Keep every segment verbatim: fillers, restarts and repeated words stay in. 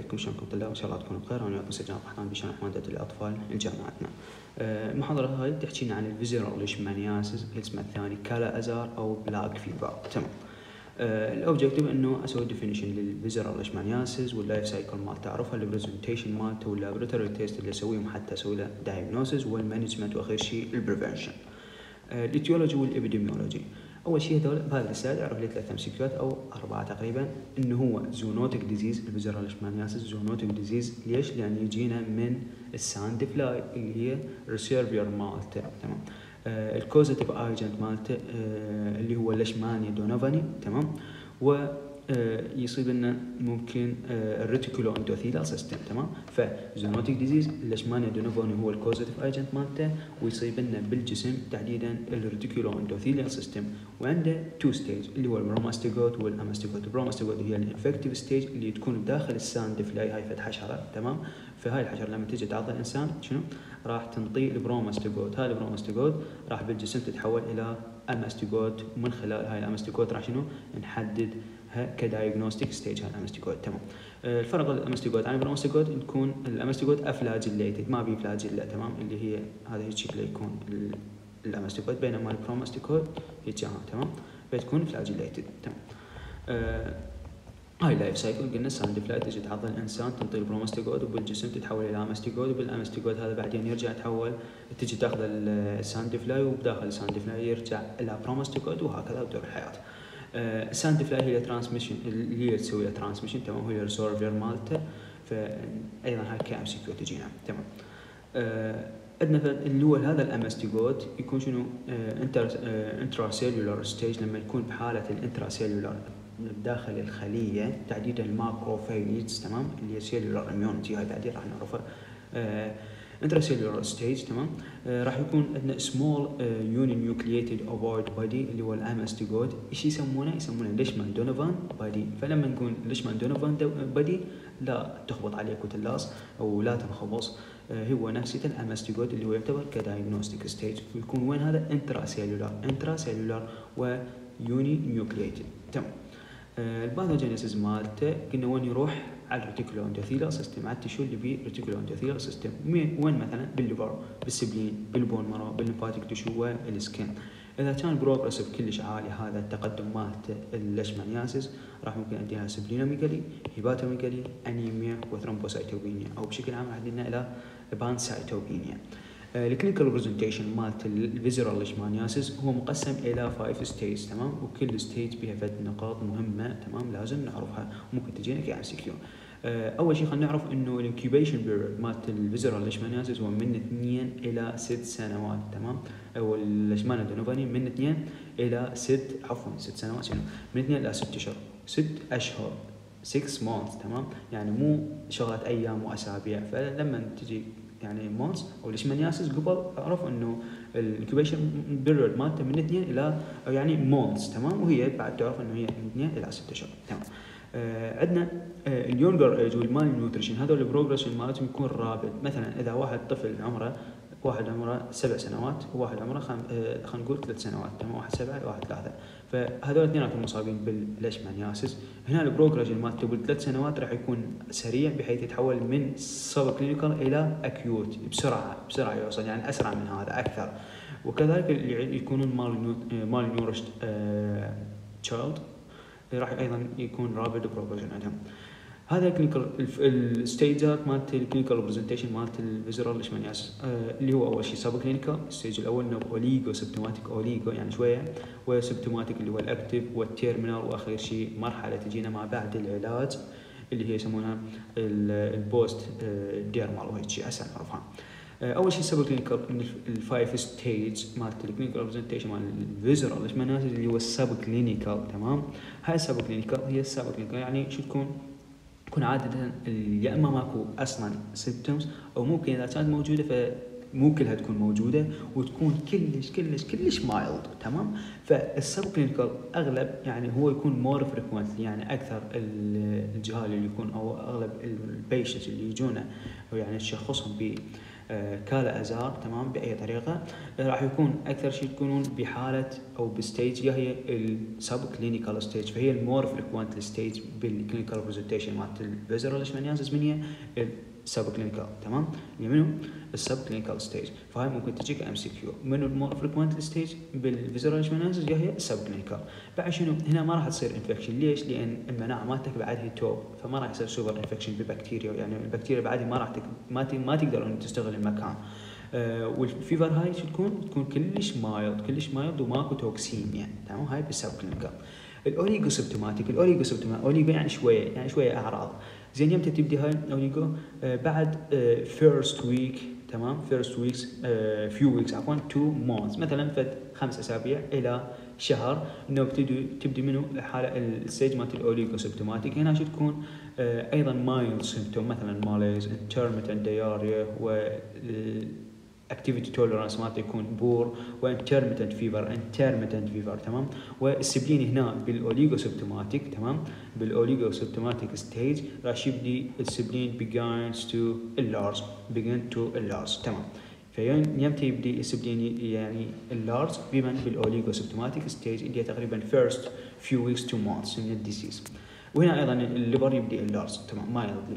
عليكم، شلونكم طلاب؟ ان شاء الله تكونوا بخير. انا وياكم سجان قحطان بشرح ماده الاطفال لجامعتنا. المحاضره هاي تحكي لنا عن الفيزيرال ليشمانياسيس، الاسم الثاني كالا ازار او بلاك فيفر. تمام. الاوبجيكتيف انه اسوي ديفينيشن للفيزيرال ليشمانياسيس واللايف سايكل مالته، اعرفها البرزنتيشن مالته واللابوراتوري تيست اللي اسويهم حتى اسوي له دايجنوسيس والمانجمنت، واخر شيء البريفنشن. الاتيولوجي والابيديميولوجي. اول شيء هذول بهذا السلايد اعرف لي ثلاث امسكيوت او اربعه تقريبا، انه هو زونوتيك ديزيز. الفيزيرال ليشمانياسيس زونوتيك ديزيز، ليش؟ لان يجينا من الساند فلاي اللي هي ريسيرفير مالته. تمام. آه الكوزيتيف ايجنت مالته آه اللي هو ليشمانيا دونوفاني. تمام. و يصيب لنا ممكن الريتيكولو اندوثيلال سيستم. تمام. فزونوتيك ديزيز الليشمانيا دونوفاني هو الكوزيتيف ايجنت مالته، ويصيب لنا بالجسم تحديدا الريتيكولو اندوثيلال سيستم، وعنده تو ستيج اللي هو البروماستيجوت والاماستيجوت. البروماستيجوت هي الانفكتيف ستيج اللي تكون داخل الساند فلاي، هاي فد حشره. تمام. فهاي الحشره لما تجي تعض الانسان شنو راح تنطي البروماستيجوت. هاي البروماستيجوت راح بالجسم تتحول الى اماستيجوت، ومن خلال هاي الاماستيجوت راح شنو نحدد كدايجنوستيك ستيج. هاي الاماستيجوت. تمام. الفرق بين الاماستيجوت عن البروماستيجوت تكون الاماستيجوت افلاجيليتد، ما بي فلاجيلا. تمام. اللي هي هذا الشكل يكون الاماستيجوت، بينما البروماستيجوت هيك. تمام. بتكون فلاجيليتد. تمام. آه هاي لايف سايكل قلنا ساند فلاي تجي تعض الانسان، تنطي البروماستيجوت وبالجسم تتحول الى اماستيجوت، وبالاماستيجوت هذا بعدين يرجع يتحول، تجي تاخذ الساند فلاي وبداخل الساند فلاي يرجع الى بروماستيجوت، وهكذا بدور الحياه. الساند فلاي هي ترانسميشن اللي هي تسوي له ترانسميشن. تمام. هي الريسيرفير مالته، فايضا هاي كام سي كيو تجينا. تمام. عندنا اللي هو هذا الاماستيجوت يكون شنو انتر انترا سيلولار ستيج، لما يكون بحاله الانترا سيلولار داخل الخليه، تحديدا الماكروفايجز. تمام. اللي هي سيلولار اميونيتي، هاي بعدين راح نعرفها. انتراسيلولار ستيج. تمام. آه راح يكون عندنا سمول يوني نيوكلييتد اوفويد بادي اللي هو الاماستيجوت. ايش يسمونه؟ يسمونه ليشمان دونوفان بادي. فلما نقول ليشمان دونوفان بادي لا تخبط عليك وتلاص او لا تنخبص، آه هو نفسه الاماستيجوت اللي هو يعتبر كدايجنوستيك ستيج. ويكون وين هذا؟ انتراسيلولار انتراسيلولار ويوني نيوكلييتد. تمام. آه الباثوجينيسيس مالته قلنا وين يروح؟ على الريتيكولو اندوثيلال سيستم، على التشو اللي بيه ريتيكولو اندوثيلال سيستم. وين مثلا؟ بالليفر، بالسبلين، بالبون مارو، بالليمفاتيك تشو والسكين. اذا كان بروجريسيف كلش عالي هذا التقدم مالته الليشمانياسيس، راح ممكن اديها سبلينوميجالي، هيباتوميجالي، انيميا وثرومبوسايتوبينيا، او بشكل عام راح ادينا الى بانسايتوبينيا. الكلينيكال برزنتيشن مالت الفيزيرال ليشمانياسيس هو مقسم الى فايف ستيج. تمام. وكل ستيج بها فد نقاط مهمه. تمام. لازم نعرفها، ممكن تجينا كام سي كيو. اول شيء خلينا نعرف انه الانكيوبيشن بيريود مالت الفيزيرال ليشمانياسيس هو من اثنين الى ست سنوات. تمام. او الليشمانيا دونوفاني من اثنين الى ست عفوا ست سنوات شنو؟ من اثنين الى ست اشهر. ست اشهر ستة مونثs. تمام. يعني مو شغله ايام واسابيع. فلما تجي يعني مونثs او ليشمانياسيس قبل اعرف انه الانكيوبيشن بيريود مالته من اثنين الى يعني مونثs. تمام. وهي بعد تعرف انه هي من اثنين الى ست اشهر. تمام. آه عندنا آه اليونجر ايج والمال نيوتريشن، هذول البروجريشن مالتهم يكون رابد. مثلا اذا واحد طفل عمره واحد عمره سبع سنوات وواحد عمره خم... آه خلينا نقول ثلاث سنوات. تمام. واحد سبعه وواحد ثلاثه، فهذول اثنيناتهم مصابين بالليشمانياسيس. هنا البروجريشن مالته بالثلاث سنوات راح يكون سريع، بحيث يتحول من سب كلينيكال الى اكيوت بسرعه بسرعه يوصل، يعني اسرع من هذا اكثر. وكذلك اللي يكونون مال مال نيورشت تشايلد راح ايضا يكون رابد بروجريشن عندهم. هذا الكلينيكال الستيجات مالت الكلينيكال برزنتيشن مالت الفيزيرال ليشمانياسيس، آه اللي هو اول شيء سب كلينيكال. الستيج الاول انه اوليجو سيمبتوماتيك، اوليجو يعني شويه، وسيمبتوماتيك اللي هو الاكتيف والتيرمينال، واخر شيء مرحله تجينا ما بعد العلاج اللي هي يسمونها البوست ديرمال، وهيك شيء هسه نعرفها. اول شيء سب كلينيكال من الفايف ستيج مالت الكلينيكال برزنتيشن مال الفيزيرال ليشمانياسيس اللي هو السب كلينيكال. تمام. هاي السب كلينيكال هي السب كلينيكال يعني شو تكون؟ تكون عاده يا اما ماكو اصلا سيمبتومز، او ممكن اذا كانت موجوده فمو كلها تكون موجوده، وتكون كلش كلش كلش مايلد. تمام. فالسب كلينيكال اغلب يعني هو يكون مور فريكوينتلي، يعني اكثر الجهال اللي يكون او اغلب البيشنتس اللي يجونا يعني تشخصهم ب كالا ازار تمام باي طريقه راح يكون اكثر شيء تكونون بحاله او بستيج هي السب كلينيكال ستيج، فهي المور فريكوينت ستيج بالكلينيكال برزنتيشن مالت الفيزرال ليشمانيازيس من هي السب كلينيكال تمام. اللي منو السب كلينيكال ستيج، فهاي ممكن تجيك ام سي كيو. منو المور فريكوينت ستيج بالفيزرال ليشمانيازيس هي السب كلينيكال. بعد شنو هنا ما راح تصير انفكشن، ليش؟ لان المناعه مالتك بعد هي توب، فما راح يصير سوبر انفكشن ببكتيريا، يعني البكتيريا بعد ما راح تك... ما ت... ما تقدر ان تستغل المكان. آه والفيفر هاي شو تكون؟ تكون كلش مايلد كلش مايلد وماكو توكسين يعني تمام. هاي بالسب كلينيكال. الاوريجو سيمبتوماتيك، الاوريجو سيمبتوماتيك اوريجو يعني شويه يعني شويه اعراض. زين يمتى تبدي هاي الاوريجو؟ آه بعد فيرست ويك تمام، فيرست ويكس فيو ويكس عفوا تو مونثs، مثلا فد خمس اسابيع الى شهر انه بتبدي تبدي منه حاله الستيج مالت الاوريجو سيمبتوماتيك. هنا شو تكون؟ آه ايضا مايلد سيمبتوم مثلا ماليز، انترميتنت دياريا، و اكتيفيتي توليرانس مالته يكون بور، وانترميتنت فيفر انترميتنت فيفر تمام. والسبلين هنا بالاوليجو سيمبتوماتيك تمام، بالاوليجو سيمبتوماتيك ستيج راح يبدي السبلين begins to enlarge begin to enlarge تمام. فين يمتى يبدي السبلين يعني اللارج؟ بمن بالاوليجو سيمبتوماتيك ستيج اللي هي تقريبا first few weeks to months من الديسيز. وهنا ايضا الليبر يبدي اللارج تمام مايلدلي.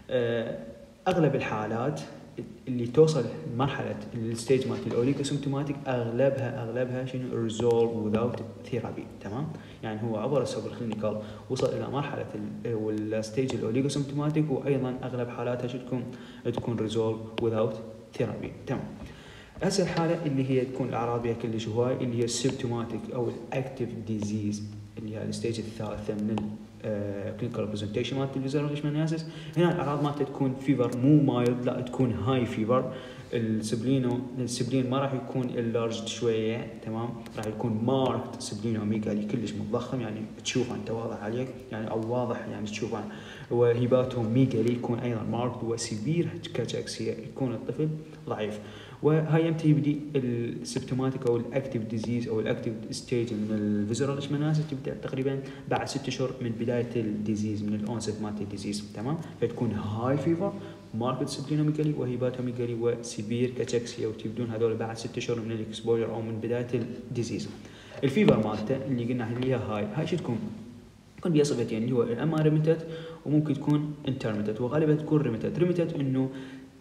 أه اغلب الحالات اللي توصل مرحله الستيج مالت الاوليجو سيمبتوماتيك اغلبها اغلبها شنو؟ ريزولف وذاوت ثيرابي تمام. يعني هو عبر السب كلينيكال وصل الى مرحله والستيج الاوليجو سيمبتوماتيك، وايضا اغلب حالاتها شو تكون؟ تكون ريزولف وذاوت ثيرابي تمام. هسه الحاله اللي هي تكون الاعراض بها كلش هواي اللي هي السيمبتوماتيك او الاكتيف ديزيز اللي هي الستيج الثالثه من كلينيكال برزنتيشن مالت الفيزرال ليشمانيازيس. هنا الاعراض مالته تكون فيفر مو مايلد، لا تكون هاي فيفر. السبلينو السبلين ما راح يكون اللارج شويه تمام، راح يكون ماركت سبلينو ميجالي كلش متضخم، يعني تشوفه انت واضح عليك يعني او واضح يعني تشوفه. وهيباتو ميجالي يكون ايضا ماركت، وسيفير كاتاكسيا يكون الطفل ضعيف. وهاي يمتى يبدي السيمبتوماتيك او الاكتيف ديزيز او الاكتيف ستيج من الفيزرال ليشمانيازيس؟ تبدا تقريبا بعد ست اشهر من بدايه الديزيز، من الاونست مالت الديزيز تمام. فتكون هاي فيفر ماركت سبلينوميجالي وهيباتوميجالي وسيفير كاتاكسيا، وتبدون هذول بعد ست اشهر من الاكسبوجر او من بدايه الديزيز. الفيفر مالته اللي قلنا اللي هي هاي هاي شو تكون؟ تكون بها صفتين اللي هو اما ريميتد وممكن تكون انترميتد، وغالبا تكون ريميتد. ريميتد انه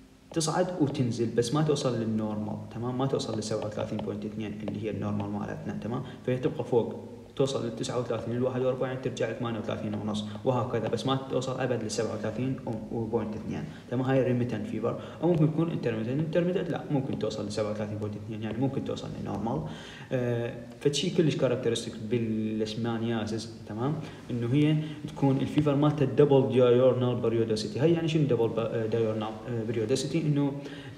تصعد وتنزل بس ما توصل للنورمال تمام، ما توصل ل سبعة وثلاثين فاصلة اثنين اللي هي النورمال مالتنا تمام. فهي تبقى فوق، توصل لل تسعة وثلاثين لل واحد وأربعين ترجع ل ثمانية وثلاثين ونص وهكذا، بس ما توصل ابد ل سبعة وثلاثين فاصلة اثنين تمام. هاي ريميتنت فيفر. او ممكن يكون انترميتنت. انترميتنت لا ممكن توصل ل سبعة وثلاثين فاصلة اثنين يعني ممكن توصل للنورمال. آه فشي كلش كاركترستيك بالليشمانيازيس تمام، انه هي تكون الفيفر مالتها دبل دايورنال بريودوسيتي. هي يعني شنو دبل دايورنال بريودوسيتي؟ انه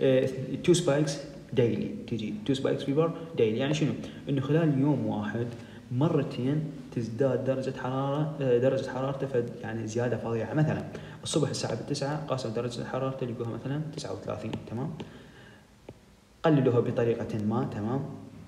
تو سبايكس دايلي، تجي تو سبايكس فيفر دايلي. يعني شنو؟ انه خلال يوم واحد مرتين تزداد درجة حرارة درجة حرارته فد يعني زيادة فظيعة. مثلا الصبح الساعة بالتسعة قاسم درجة حرارته لقوها مثلا تسعة وثلاثين تمام، قللوها بطريقة ما تمام.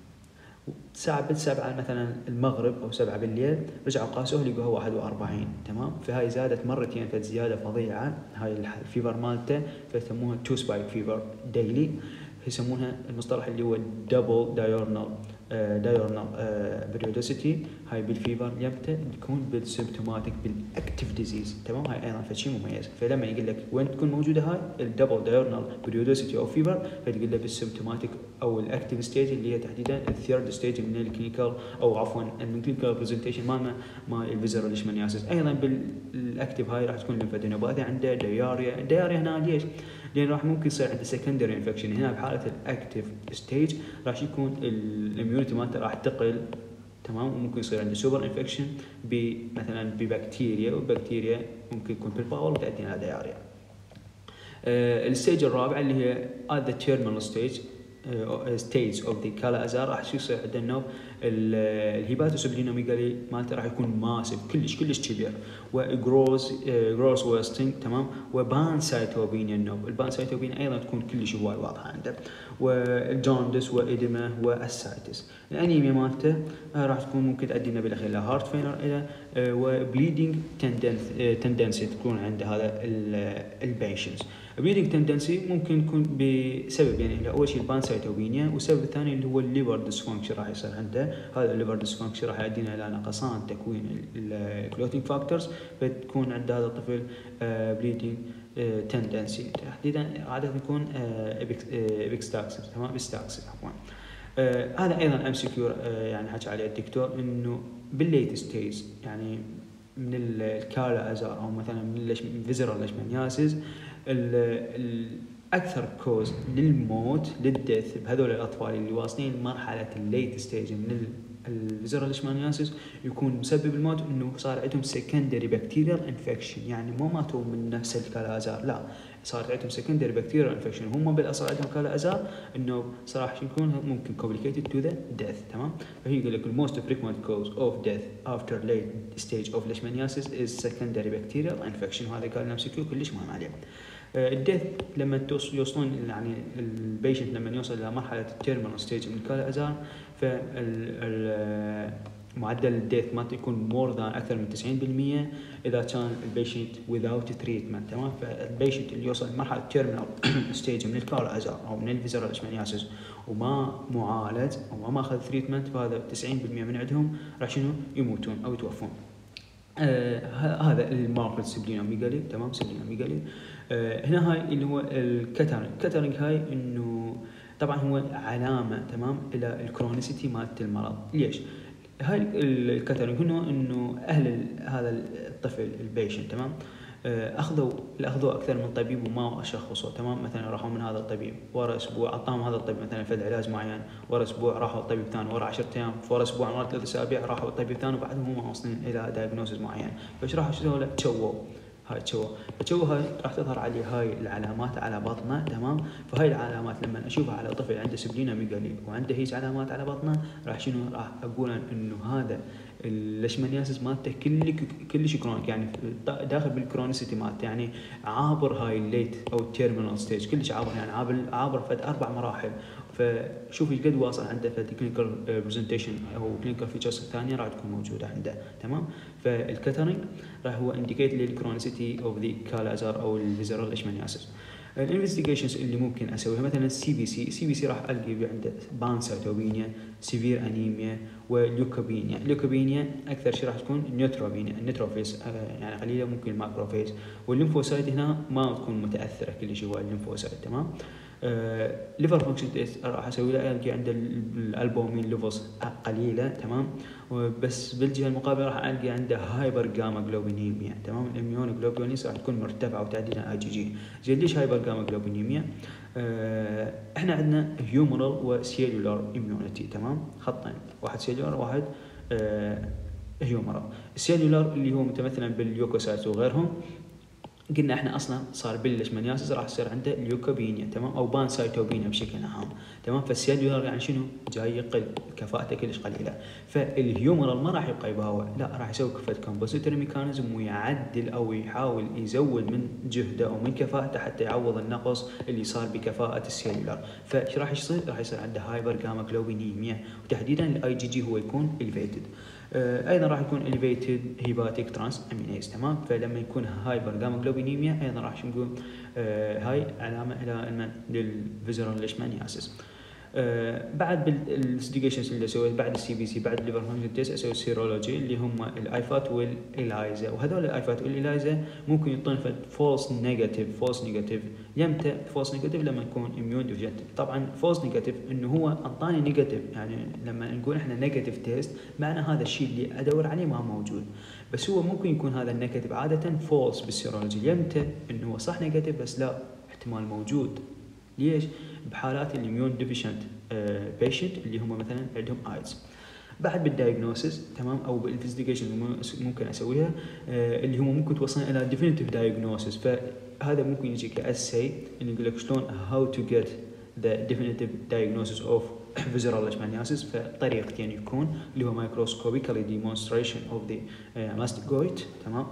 ساعة بالسبعة مثلا المغرب أو سبعة بالليل رجعوا قاسوها لقوها واحد وأربعين تمام. فهاي زادت مرتين فد زيادة فظيعة هاي الفيفر مالته، فيسموها تو سبايك فيفر دايلي. يسمونها المصطلح اللي هو دبل دايورنال دايورنال بريودوسيتي. هاي بالفيفر يمتى تكون بالسيمبتوماتيك بالاكتيف ديزيز تمام. هاي ايضا فشي مميز. فلما يقول لك وين تكون موجوده هاي الدبل دايورنال بريودوسيتي او فيفر، فتقول له بالسيمبتوماتيك او الاكتيف ستيج اللي هي تحديدا الثيرد ستيج من الكلينيكال او عفوا من الكلينيكال برزنتيشن مالنا مال الفيزرال ليشمانيازيس. ايضا بالاكتيف هاي راح تكون الليمفادينوباثي عنده دياريا. الدياريا هنا ليش؟ لان راح ممكن يصير عنده سكندري انفكشن. هنا بحاله الاكتيف ستيج راح يكون الاميونيتي مالته راح تقل تمام، وممكن يصير عنده سوبر انفكشن مثلا ببكتيريا، والبكتيريا ممكن يكون بالباور وتؤدي الى دياريا. آه الستيج الرابع اللي هي at the terminal stage ستيج اوف ذا كالا ازار راح شو يصير عندنا النوب الهيباتوسبلينوميجالي مالته راح يكون ماسف كلش كلش كبير، وجروز جروز ويستنج تمام، وبانسايتوبينيا النوب. البانسايتوبينيا ايضا تكون كلش هواي واضحه عنده، والجوندس واديما والسايتس. الانيميا مالته راح تكون ممكن تؤدي لنا بالاخير الى هارت فيلر الى وبليدنج تندنسي تكون عند هذا البيشنتس. bleeding tendency ممكن يكون بسبب يعني اول شيء البانسايتوبينيا، والسبب الثاني اللي هو الليفر ديسفانكشن راح يصير عنده. هذا الليفر ديسفانكشن راح يؤدينا الى نقصان تكوين الكلوتينج فاكتورز، فتكون عند هذا الطفل bleeding تندنسي. تحديدا عاده يكون ابيكستاكسس تمام ابيكستاكسس عفوا. آه هذا ايضا ام سي كيو يعني حكى عليه الدكتور، انه بالليت ستيج يعني من الكالا ازار او مثلا من الفيزرال ليشمانياسيس الاكثر كوز للموت للديث بهذول الاطفال اللي واصلين لمرحله الليت ستيج من الفيزرال ليشمانياسيس يكون مسبب الموت انه صار عندهم سكندري بكتيريال انفكشن، يعني مو ماتوا من نفس الكالا ازار، لا صار عندهم سكندري بكتيريال انفكشن. هم بالاصل عندهم كالا ازار انه صراحه يكون ممكن complicated to the death تمام. فهي يقول لك most frequent cause of death after late stage of leishmaniasis is secondary bacterial infection. وهذا قال نفسي كيو كلش مهم عليه. الديث لما يوصلون يعني البيشنت لما يوصل الى مرحله التيرمينال ستيج من الكالا ازار، فمعدل الديث ما يكون مور ذان اكثر من تسعين بالمئة اذا كان البيشنت without treatment تمام. فالبيشنت اللي يوصل لمرحله التيرمينال ستيج من الكالا ازار او من الفيزرال ليشمانياسيس وما معالج او ما اخذ تريتمنت، فهذا تسعين بالمئة من عندهم راح شنو يموتون او يتوفون. آه هذا الماركت سبلينوميغالي تمام سبلينوميغالي. آه هنا هاي اللي هو الكاترينج. الكاترينج هاي انه طبعا هو علامه تمام الى الكرونيسيتي مالت المرض. ليش؟ هاي الكاترينج هنا انه اهل هذا الطفل البيشنت تمام اخذوا اخذوا اكثر من طبيب وما شخصوا تمام. مثلا راحوا من هذا الطبيب ورا اسبوع اعطاهم هذا الطبيب مثلا فد علاج معين، ورا اسبوع راحوا الطبيب ثاني، ورا عشرة ايام، ورا اسبوع، ورا ثلاث اسابيع راحوا الطبيب ثاني، وبعدهم هم واصلين الى دايجنوستس معين. فايش راح يسووا له؟ تشووا هاي تشوه تشوه هاي راح تظهر عليه هاي العلامات على بطنه تمام. فهاي العلامات لما اشوفها على طفل عنده سبلينوميغالي وعنده هيك علامات على بطنه، راح شنو راح اقول انه هذا الليشمانياسيس مالته كل كلش كرونيك، يعني داخل بالكرونيسيتي مالته، يعني عابر هاي الليت او التيرمينال ستيج، كلش عابر يعني عابر عابر فد اربع مراحل. فشوف ايش قد واصل عنده فد كلينيكال برزنتيشن او كلينيكال فيتشرز الثانيه راح تكون موجوده عنده تمام. فالكاترينج راح هو انديكيت للكرونيسيتي اوف ذا كالا ازار او الفيزرال ليشمانياسيس. الانفستيجيشنز اللي ممكن اسويها مثلا السي بي سي. سي بي سي راح القي عنده بانسايتوبينيا، سيفير انيميا، وليوكوبينيا. الليوكوبينيا اكثر شيء راح تكون نيوتروبينيا، النيوتروفيز يعني قليله ممكن الماكروفيز. والليمفوسايت هنا ما تكون متاثره كل شيء هو الليمفوسايت تمام. ليفر فانكشن تيست راح اسوي له القي عنده الالبومين ليفلز قليله تمام. بس بالجهه المقابله راح القي عنده هايبر جاما جلوبينيميا تمام. الاميون جلوبولينز راح تكون مرتفعه وتعديلها اي جي جي. زين ليش هايبر جاما جلوبينيميا؟ أه احنا عندنا هيومرال وسيلولار اميونيتي تمام، خطين، واحد سيلولار واحد أه هيومرال. السيلولار اللي هو متمثلا بالليوكوسايتس وغيرهم، قلنا احنا اصلا صار بالليشمانياسيس راح يصير عنده ليوكوبينيا تمام او بانسايتوبينيا بشكل عام تمام. فالسيلولار يعني شنو؟ جاي يقل كفاءته كلش قليله. فالهيومرال ما راح يبقى يباوع، لا راح يسوي كفه كومبوزيتوري ميكانيزم ويعدل او يحاول يزود من جهده او من كفاءته حتى يعوض النقص اللي صار بكفاءه السيلولار. فايش راح يصير؟ راح يصير عنده هايبر جاما جلوبينيميا، وتحديدا الاي جي جي هو يكون اليفيتد. ايضا راح يكون elevated hepatic transaminase تمام. فلما يكون هايبر جاما جلوبينيميا ايضا راح نقول آه هاي علامه الى للفيزرال ليشمانياسيس. آه بعد بالانفستيجيشنز اللي سويت بعد السي بي سي بعد الليفر فانكشن تيست اسوي السيرولوجي اللي هم الايفات والايلايزا. وهذول الايفات والايلايزا ممكن يعطون فولس نيجاتيف. فولس نيجاتيف يمتى فولس نيجاتيف؟ لما يكون اميون ديفيجنت. طبعا فولس نيجاتيف انه هو انطاني نيجاتيف، يعني لما نقول احنا نيجاتيف تيست معنى هذا الشيء اللي ادور عليه ما موجود. بس هو ممكن يكون هذا النيجاتيف عاده فولس بالسيرولوجي. يمتى؟ انه هو صح نيجاتيف بس لا احتمال موجود. ليش؟ بحالات الاميون ديفيشنت بيشنت اللي هم مثلا عندهم ايدز. بعد بالدايجنوسيس تمام او بالانفستيجيشن ممكن اسويها آه اللي هم ممكن توصلنا الى ديفينيتيف دايجنوسيس. فهذا ممكن يجي كاسي اللي يقول لك شلون هاو تو جيت ذا ديفينيتيف دايجنوسيس اوف فيزرال ليشمانياسيس. فطريقتين يكون اللي هو مايكروسكوبيكالي ديمونستريشن اوف ذا ماستيجويت تمام.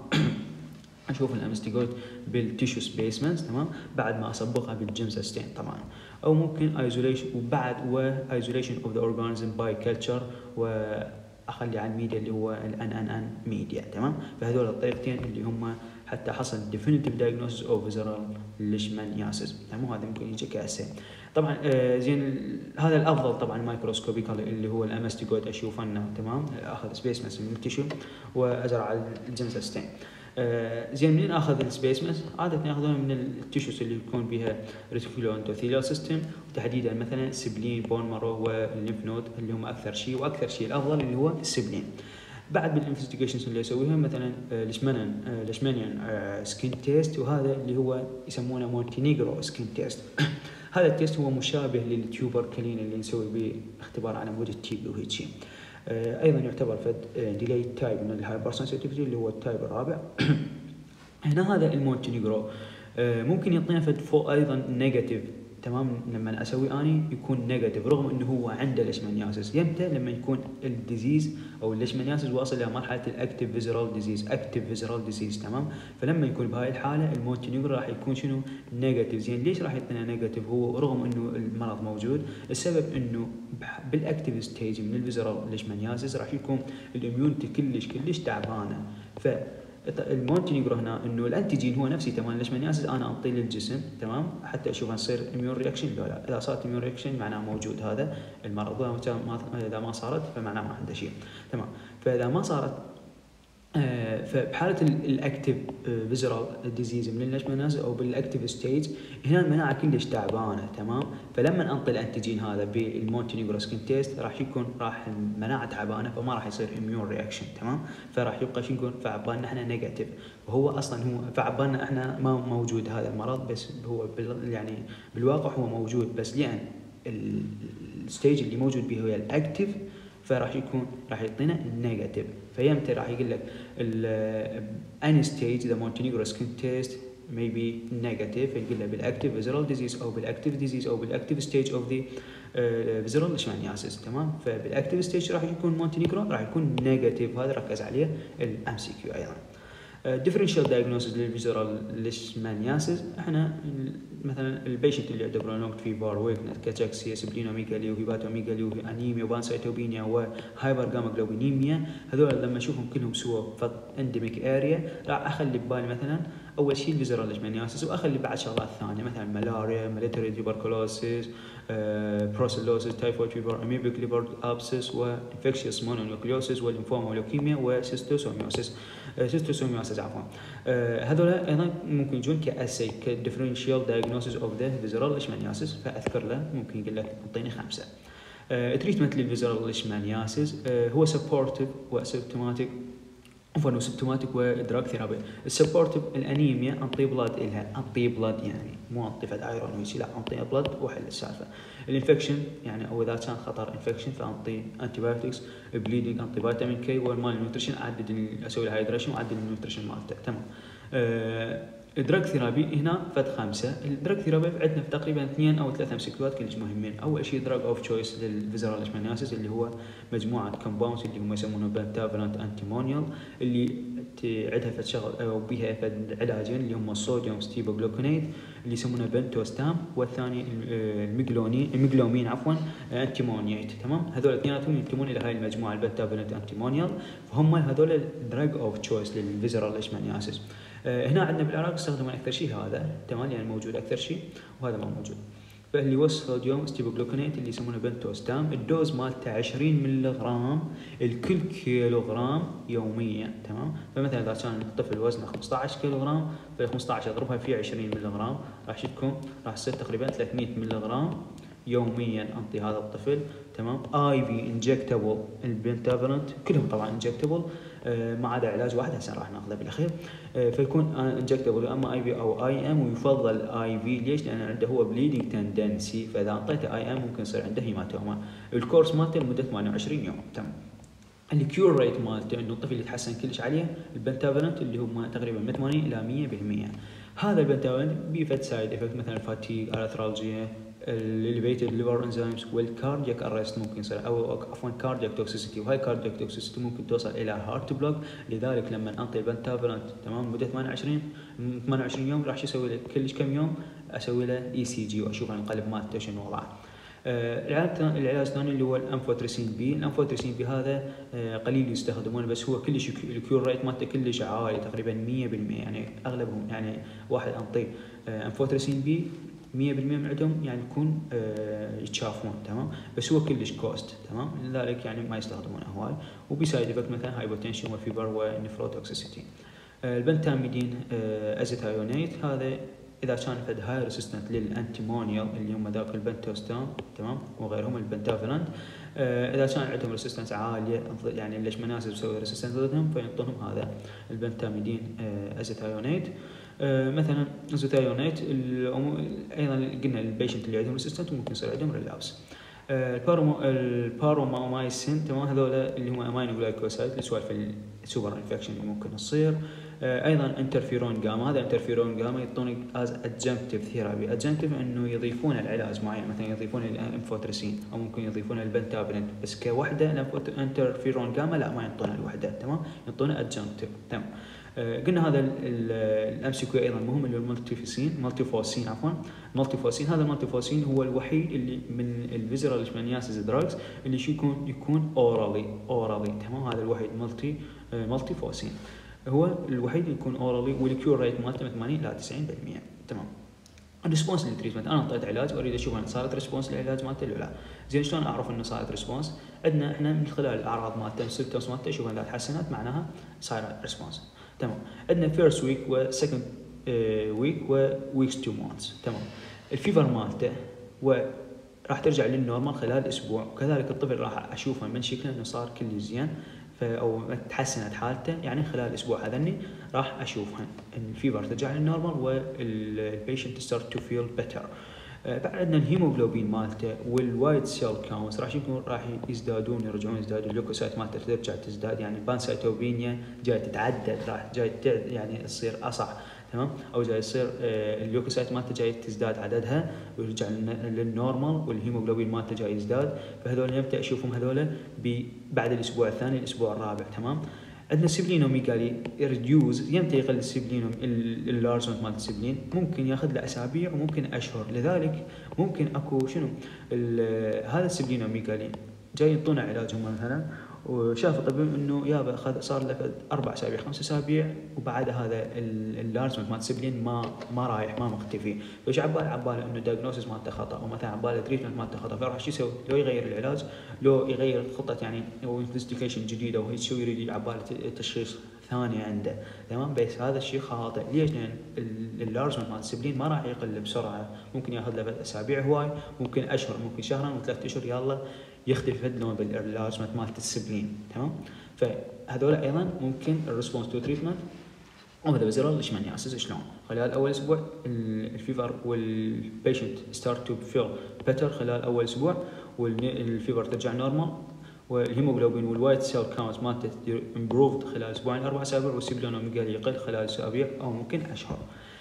اشوف الامستيجويت بالتيشو سبيسمنز تمام بعد ما اصبغها بالجيمستين طبعا، او ممكن ايزوليشن وبعد وايزوليشن اوف ذا اورجانيزم باي كلتشر واخلي على الميديا اللي هو الان ان ان ميديا تمام. فهذول الطريقتين اللي هم حتى حصل definitive diagnosis of visceral leishmaniasis. يعني مو هذا ممكن يجي كأسي. طبعا آه زين هذا الافضل طبعا مايكروسكوبيكال اللي هو الامستيجوت اشوف انه تمام، اخذ سبيسمنس من التشو وازرع الجنسة ستين. آه زين منين اخذ السبيسمنس؟ عاده ياخذون من التشوس اللي يكون بها ريتيكولو اندوثيليال سيستم، وتحديدا مثلا سبلين، بون مارو والليمف نود اللي هم اكثر شيء، واكثر شيء الافضل اللي هو السبلين. بعد بالانفستيجيشنز اللي يسويها مثلا ليشمانيان ليشمانيان سكين تيست، وهذا اللي هو يسمونه مونتينيغرو سكين تيست. هذا التيست هو مشابه للتيوبر كلين اللي نسوي به اختبار على مود التيب وهيك شيء. ايضا يعتبر فد ديلي تايب من الهايبر سنسيتيفيتي اللي هو التايب الرابع. هنا هذا المونتينيغرو ممكن يعطينا فد فوق ايضا نيجاتيف، تمام، لما اسوي اني يكون نيجاتيف رغم انه هو عنده ليشمانياسيس. يمتى؟ لما يكون الديزيز او الليشمانياسيس واصل الى مرحله الاكتيف فيزرال ديزيز، اكتيف فيزرال ديزيز، تمام. فلما يكون بهاي الحاله المونتينيغرو راح يكون شنو؟ نيجاتيف. زين ليش راح يعطينا نيجاتيف هو رغم انه المرض موجود؟ السبب انه بالاكتيف ستيج من الفيزرال ليشمانياسيس راح يكون الاميونتي كلش كلش تعبانه. ف المونتينيغرو هنا انه الانتيجين هو نفسي تمام ليشمانياسيس انا اعطيه للجسم، تمام، حتى اشوف تصير اميون رياكشن ولا لا. اذا صارت اميون رياكشن معناه موجود هذا المرض، اذا ما صارت فمعناه ما عنده شيء، تمام. فاذا ما صارت آه فبحاله الاكتيف فيزرال ديزيز من الليشمانياسيس او بالاكتيف ستيج هنا المناعه كلش تعبانه، تمام. فلما انطي الانتيجين هذا بالمونتينيغرو سكين تيست راح يكون راح المناعه تعبانه فما راح يصير اميون رياكشن، تمام. فراح يبقى شو نقول فعبالنا احنا نيجاتيف، وهو اصلا هو فعبالنا احنا ما موجود هذا المرض، بس هو يعني بالواقع هو موجود، بس لان الستيج اللي موجود به هو الاكتيف فراح يكون راح يعطينا النيجاتيف. فيمتى راح يقول لك any stage the Montenegro skin test may be negative، يقول له بالاكتيف فيزرال ديزيز او بالاكتيف ديزيز او بالاكتيف ستيج اوف ذا فيزرال ليشمانياسيس، تمام. فبالاكتيف ستيج راح يكون مونتينيغرو راح يكون نيجاتيف، هذا ركز عليه الام سي كيو ايضا. differential diagnosis للفيزرال ليشمانياسيس، احنا مثلا البيشنت اللي عنده برونكت فيبر، ويكنس، كاتاكسيا، سبلينوميجالي، وهيباتوميجالي، وانيميا، وبانسايتوبينيا، وهايبر جاما جلوبينيميا، هذول لما اشوفهم كلهم سوا في انديميك اريا راح اخلي ببالي مثلا اول شيء الفيزرال ليشمانياسيس، واخلي بعد شغلات ثانيه مثلا ملاريا، ميليتري تيوبركلوسيس، بروسيلوسيس، تايفويد فيبر، اميبيك ليفر ابسس، وانفكشيوس مونونيوكليوسيس، والليمفوما ولوكيميا، وسيستوسوميوسيس سيستوسوميوسيس عفوا. هذول ايضا ممكن يجون كاسي كديفرنشيال دايجنوسيس اوف ذا فيزرال ليشمانياسيس، فاذكر له ممكن يقول لك اعطيني خمسه. تريتمنت للفيزرال ليشمانياسيس هو سبورتيف واسيمتوماتيك، عفوا سيمتوماتيك ودراج ثيرابي. السبورتيف الانيميا انطي بلاد الها، انطي بلاد يعني مو انطي فد ايرون ويجي، لا انطي بلاد وحل السالفه. الانفكشن يعني او اذا كان خطر انفكشن فانطي انتي بايوتكس، بليدنج انطي فيتامين كي، والمال النيوتريشن اعدد اسوي له هايدريشن واعدل النيوتريشن مالته، تمام. أه الدراج ثيرابي هنا فد خمسه. الدراج ثيرابي عندنا في تقريبا اثنين او ثلاثه مسكوات كلش مهمين. اول شيء دراج اوف تشويس للفيزرال ليشمانياسيس اللي هو مجموعه كومباوندز اللي هم يسمونه بنتافلانت انتيمونيال، اللي عندها فد شغل او بها فد علاجين اللي هم الصوديوم ستيبوغلوكونيت اللي يسمونه بنتوستام، والثاني الميجلونين الميجلومين عفوا انتيمونيات، تمام. هذول اثنيناتهم ينتمون الى هاي المجموعه البنتافلانت انتيمونيال، فهم هذول الدراج اوف تشويس للفيزرال ليشمانياسيس. هنا عندنا بالعراق استخدموا اكثر شيء هذا، تمام، يعني موجود اكثر شيء وهذا ما موجود. فاللي هو الصوديوم ستيبوغلوكونيت اللي يسمونه بنتوستام، الدوز مالته عشرين ملغ الكل كيلوغرام يوميا، تمام. فمثلا اذا كان الطفل وزنه خمسة عشر كيلوغرام، ف خمسة عشر اضربها في عشرين ملغ راح تكون راح تصير تقريبا ثلاثمئة ملغ يوميا انطي هذا الطفل، تمام. اي في انجكتبل البنتافلانت كلهم طبعا انجكتبل ما عدا علاج واحد هسه راح ناخذه بالاخير، فيكون انجكتبل اما اي في او اي ام، ويفضل اي في. ليش؟ لان عنده هو بليدنج تندنسي، فاذا اعطيته اي ام ممكن يصير عنده هيماتوما. الكورس مالته لمده ثمانية وعشرين يوم، تمام. الكيور ريت مالته انه الطفل يتحسن كلش عليه البنتافلانت اللي هم تقريبا من ثمانين الى مئة بالمئة. هذا البنتافلانت بيفت سايد افكت مثلا فاتيج، ارثرالجيا، الاليفيتد ليفر انزيمز، والكاردياك ارست ممكن يصير، او عفوا كاردياك توكسيسيتي، وهاي كاردياك توكسيسيتي ممكن توصل الى هارت بلوك. لذلك لما انطي البنتافلانت تمام مده ثمانية وعشرين يوم راح يسوي له كل كم يوم اسوي له اي سي جي واشوف القلب مالته شنو وضعه. العلاج العلاج الثاني اللي هو الانفوتريسين بي. الانفوتريسين بي هذا قليل يستخدمونه، بس هو كلش الكيور ريت مالته كلش عالي، تقريبا مية بالمية. يعني اغلبهم يعني واحد انطيه انفوتريسين بي مية بالمية من عندهم يعني يكون يتشافون، تمام، بس هو كلش كوست، تمام، لذلك يعني ما يستخدمونه هواي، وبسايد افكت مثلا هايبوتنشن وفيبر ونفروتوكسيسيتي. البنتاميدين ازيتايونيت هذا اذا كان فد هاي ريسيستنت للانتيمونيال اللي هم ذاك البنتوستان، تمام، وغيرهم البنتافيرانت، اذا كان عندهم ريسيستنس عاليه يعني ليش مناسب تسوي ريسيستنس ضدهم، فينطونهم هذا البنتاميدين ازيتايونيت. مثلا ازيتايونيت ايضا قلنا البيشنت اللي عندهم ريسيستنت ممكن يصير عندهم ريلابس. البارومايسين، تمام، هذول اللي هم امينو جلايكوسايد لسوالف السوبر انفكشن اللي ممكن تصير. ايضا انترفيرون جاما، هذا انترفيرون جاما يعطونك از ادجنكتيف ثيرابي. ادجنكتيف انه يضيفون العلاج معين، مثلا يضيفون الانفوتريسين او ممكن يضيفون البنتابلنت، بس كوحده الانترفيرون جاما لا ما يعطونه الوحده، تمام، يعطونه ادجنكتيف، تمام. قلنا هذا الام سي كيو ايضا مهم اللي هو المالتيفوسين، مالتيفوسين عفوا مالتيفوسين. هذا المالتيفوسين هو الوحيد اللي من الفيزرال ليشمانياسيس دراجز اللي شو يكون يكون اورالي اورالي تمام. هذا الوحيد مالتي مالتيفوسين هو الوحيد اللي يكون اورالي، والكيور ريت مالته ثمانين لا تسعين بالمية، تمام. الريسبونس للتريتمنت، انا اعطيت علاج اريد اشوف ان صارت ريسبونس للعلاج مالته ولا لا. زين شلون اعرف انه صارت ريسبونس؟ عندنا احنا من خلال الاعراض مالته السيمبتومز مالته اشوف انها تحسنت معناها صار ريسبونس، تمام. عندنا فيرست ويك وسكند ويك وويكس تو مانثس، تمام. الفيفر مالته وراح ترجع للنورمال خلال اسبوع، وكذلك الطفل راح اشوفه من شكله انه صار كل زين او تحسنت حالته، يعني خلال اسبوع هذني راح اشوفها ان الفيفر ترجع للنورمال والبيشنت ستارت تو فيل بيتر. بعد عندنا الهيموغلوبين مالته والوايت سيل كاونتس راح يكون راح يزدادون يرجعون يزدادون، الليوكوسايت مالته ترجع تزداد، يعني البانسايتوبينيا جاي تتعدد، راح جاي يعني تصير اصح، تمام، او جاي يصير الليوكوسايت مالته جاي تزداد عددها ويرجع للنورمال، والهيموغلوبين مالته جاي يزداد. فهذول يمتى اشوفهم هذول بعد الاسبوع الثاني الاسبوع الرابع، تمام. عندنا السبلينوميجالي ريديوز، يمتى يقل السبلينوم اللارجمنت مال السبلين؟ ممكن ياخذ له اسابيع وممكن اشهر، لذلك ممكن اكو شنو هذا السبلينوميجالي جاي يعطونا علاجهم مثلا، وشاف الطبيب انه يابا اخذ صار له اربع اسابيع خمس اسابيع وبعد هذا اللارجمنت مال السبلين ما ما رايح ما مختفي، فايش عباله عباله انه دايجنوستس مالته خطا، او مثلا عباله تريتمنت مالته خطا، فراح شو يسوي؟ لو يغير العلاج، لو يغير خطه يعني او انفستيجيشن جديده وهيك شو يريد عباله تشخيص ثاني عنده، تمام. بس هذا الشيء خاطئ، ليش؟ لان اللارجمنت مال السبلين ما راح يقل بسرعه، ممكن ياخذ له اسابيع هواي، ممكن اشهر، ممكن شهرين وثلاث اشهر يلا يختلف اللون باللارجمنت مالت السبلين، تمام. فهذول ايضا ممكن الريسبونس تو تريتمنت او ذا فيزرال ليشمانياسيس شلون خلال اول اسبوع الفيفر والبيشنت ستارت تو فيل بيتر خلال اول اسبوع، والفيفر ترجع نورمال، والهيموغلوبين والوايت سيل كاونت مالته امبروفد خلال اسبوعين اربع اسابيع، والسبلينوميجالي يقل خلال اسابيع او ممكن اشهر.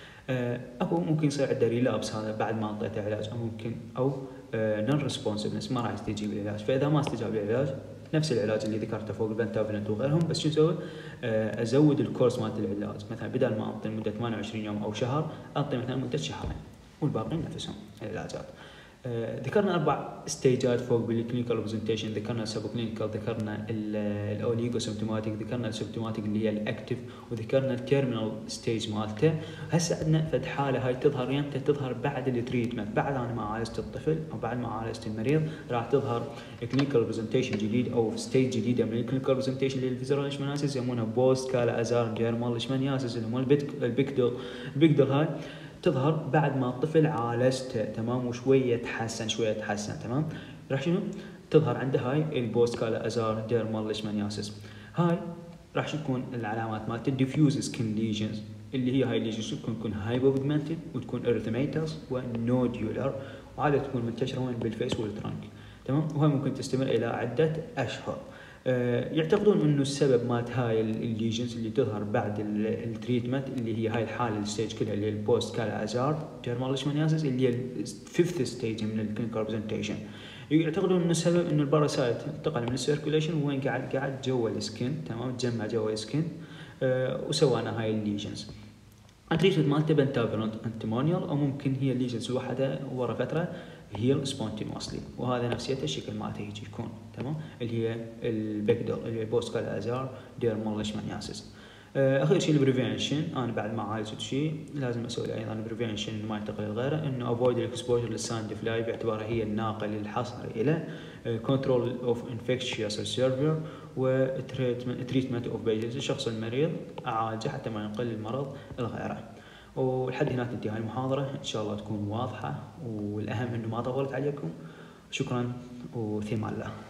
اكو ممكن يصير عنده ريلابس هذا بعد ما اعطيته علاج، او ممكن او نون ريسبونسفنس ما راح يستجيب للعلاج. فاذا ما استجاب للعلاج نفس العلاج اللي ذكرته فوق البنتافيلنت وغيرهم، بس شو اسوي؟ ازود الكورس مالت العلاج، مثلا بدل ما اعطي لمده ثمانية وعشرين يوم او شهر اعطي مثلا مده شهرين، والباقيين نفسهم العلاجات. آه ذكرنا اربع ستيجات فوق بالكلينيكال ريبرزنتيشن، ذكرنا السب كلينيكال، ذكرنا الاوليجو سيمتوماتيك، ذكرنا السيمتوماتيك اللي هي الاكتف، وذكرنا التيرمينال ستيج مالته. هسه عندنا فد حاله هاي تظهر يمتى؟ تظهر بعد التريتمنت، بعد انا ما عالجت الطفل او بعد ما عالجت المريض راح تظهر كلينيكال ريبرزنتيشن جديد او ستيج جديده من الكلينيكال ريبرزنتيشن للفيزرال ليشمانياسيس، يسمونها بوست كالا ازار ديرمال ليشمانياسيس اللي هم البيكدل. البيكدل هاي تظهر بعد ما الطفل عالجته، تمام، وشويه تحسن شويه تحسن، تمام. راح شنو تظهر عنده؟ هاي البوست كالا ازار ديرمال ليشمانياسيس. هاي راح تكون العلامات مالت الديفيوز سكين ليجنز، اللي هي هاي الليجنز تكون تكون هايبوبيجمنتد وتكون اريثميتاس ونوديولار، وعاده تكون منتشره وين بالفيس والترنك، تمام. وهاي ممكن تستمر الى عده اشهر. أه يعتقدون انه السبب مالت هاي الليجنز اللي تظهر بعد التريتمنت اللي هي هاي الحاله الستيج كلها اللي هي البوست كالا ازار ديرمال ليشمانياسيس اللي هي الفيفث ستيج من الكلينيكال ريبرزنتيشن، يعتقدون انه السبب انه الباراسايت انتقل من السيركوليشن وين قاعد قاعد جوا السكن، تمام، تجمع جوا السكن أه وسوانا هاي الليجنز. التريتمنت مالته بنتافيرون انتيمونيال، او ممكن هي الليجنز وحدها ورا فتره هيل سبونتينوسلي، وهذا نفسيته الشكل مالته هيجي يكون تمام، اللي هي البيكدر اللي هي البوست كالا ازار ديرمال ليشمانياسيس. اخر شيء البريفنشن، انا بعد ما عالجت شيء لازم اسوي ايضا بريفنشن انه ما ينتقل لغيره، انه افويد الاكسبوجر للساند فلاي باعتبارها هي الناقل الحصري الى كنترول اوف انفكشيوس سيرفير، وتريتمنت اوف بيشنت الشخص المريض اعالجه حتى ما ينقل المرض لغيره. ولحد هنا تنتهي المحاضرة، إن شاء الله تكون واضحة، والأهم إنه ما طولت عليكم. شكرا وفي امان الله.